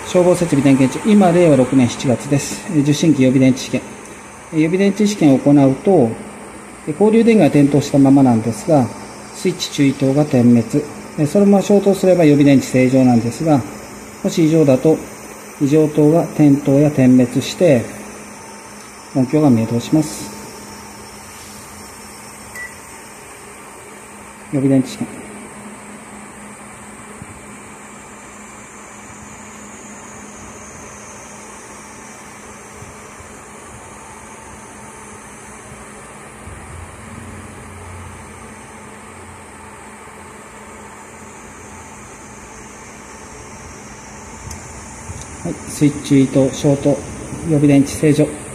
消防設備点検中、今、令和6年7月です。受信機予備電池試験。予備電池試験を行うと、交流電源が点灯したままなんですが、スイッチ注意灯が点滅。そのまま消灯すれば予備電池正常なんですが、もし異常だと、異常灯が点灯や点滅して、音響が明灯します。予備電池試験。はい、スイッチ注意灯、消灯、予備電池正常。